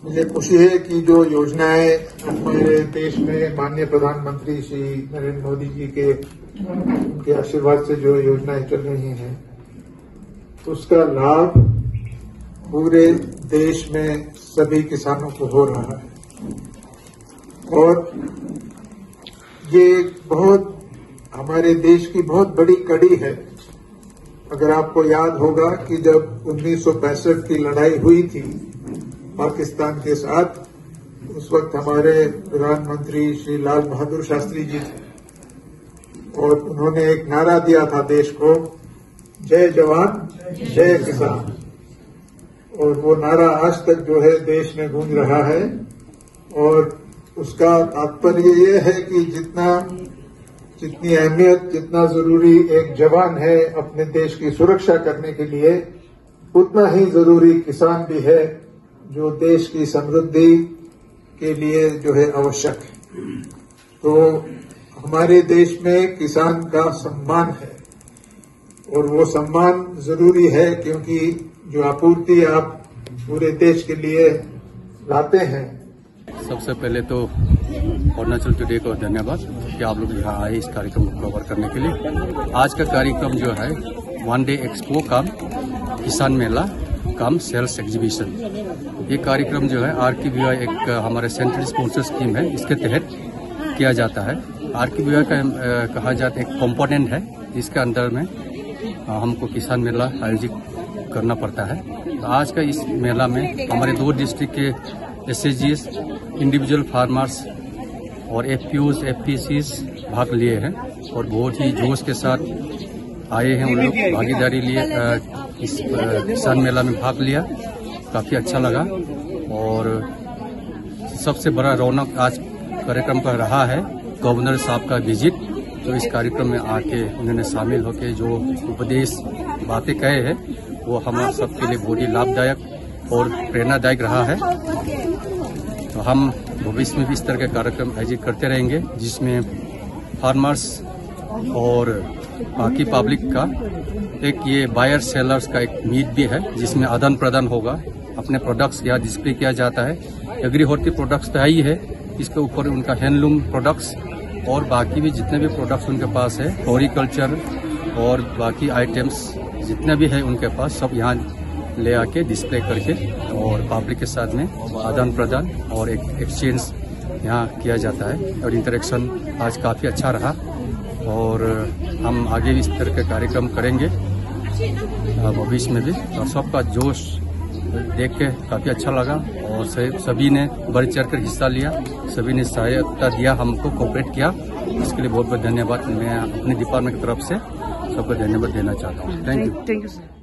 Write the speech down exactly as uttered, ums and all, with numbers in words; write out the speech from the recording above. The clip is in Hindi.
मुझे खुशी है कि जो योजनाएं हमारे देश में माननीय प्रधानमंत्री श्री नरेंद्र मोदी जी के उनके आशीर्वाद से जो योजनाएं चल रही हैं उसका लाभ पूरे देश में सभी किसानों को हो रहा है। और ये बहुत हमारे देश की बहुत बड़ी कड़ी है। अगर आपको याद होगा कि जब उन्नीस सौ पैंसठ की लड़ाई हुई थी पाकिस्तान के साथ, उस वक्त हमारे प्रधानमंत्री श्री लाल बहादुर शास्त्री जी थे और उन्होंने एक नारा दिया था देश को, जय जवान जय किसान। और वो नारा आज तक जो है देश में गूंज रहा है। और उसका तात्पर्य ये है कि जितना जितनी अहमियत, जितना जरूरी एक जवान है अपने देश की सुरक्षा करने के लिए, उतना ही जरूरी किसान भी है जो देश की समृद्धि के लिए जो है आवश्यक है। तो हमारे देश में किसान का सम्मान है और वो सम्मान जरूरी है क्योंकि जो आपूर्ति आप पूरे देश के लिए लाते हैं। सबसे पहले तो अरुणाचल टुडे को धन्यवाद कि आप लोग यहाँ आए इस कार्यक्रम को कवर करने के लिए। आज का कार्यक्रम जो है वन डे एक्सपो कम किसान मेला कम सेल्स एग्जीबिशन, ये कार्यक्रम जो है आर के बी आई एक हमारे सेंट्रल स्पॉन्सर स्कीम है, इसके तहत किया जाता है। आर के बी आई का कहा जाता है एक कंपोनेंट है, इसके अंदर में हमको किसान मेला आयोजित करना पड़ता है। तो आज का इस मेला में हमारे दो डिस्ट्रिक्ट के S H Gs, individual farmers और F P Os, F P Cs भाग लिए हैं और बहुत ही जोश के साथ आए हैं। उन लोग भागीदारी लिए इस किसान मेला में भाग लिया, काफी अच्छा लगा। और सबसे बड़ा रौनक आज कार्यक्रम का रहा है गवर्नर साहब का विजिट, तो इस कार्यक्रम में आके उन्होंने शामिल होकर जो उपदेश बातें कहे हैं वो हम सबके लिए बहुत ही लाभदायक और प्रेरणादायक रहा है। तो हम भविष्य में भी इस तरह के कार्यक्रम आयोजित करते रहेंगे जिसमें फार्मर्स और बाकी पब्लिक का एक ये बायर सेलर्स का एक मीट भी है जिसमें आदान प्रदान होगा। अपने प्रोडक्ट्स यहाँ डिस्प्ले किया जाता है। एग्रीहोर्टी प्रोडक्ट्स तो है ही है, इसके ऊपर उनका हैंडलूम प्रोडक्ट्स और बाकी भी जितने भी प्रोडक्ट्स उनके पास है, हॉर्टिकल्चर और बाकी आइटम्स जितने भी है उनके पास, सब यहाँ ले आके डिस्प्ले करके और पब्लिक के साथ में आदान प्रदान और एक एक्सचेंज यहाँ किया जाता है। और इंटरेक्शन आज काफ़ी अच्छा रहा और हम आगे भी इस तरह के कार्यक्रम करेंगे भविष्य में भी। और सबका जोश देख के काफ़ी अच्छा लगा और सभी ने बढ़ चढ़ कर हिस्सा लिया, सभी ने सहायता दिया, हमको कोऑपरेट किया। इसके लिए बहुत बहुत धन्यवाद मैं अपने डिपार्टमेंट की तरफ से सबको धन्यवाद देना चाहता हूँ। Thank you. Thank you sir.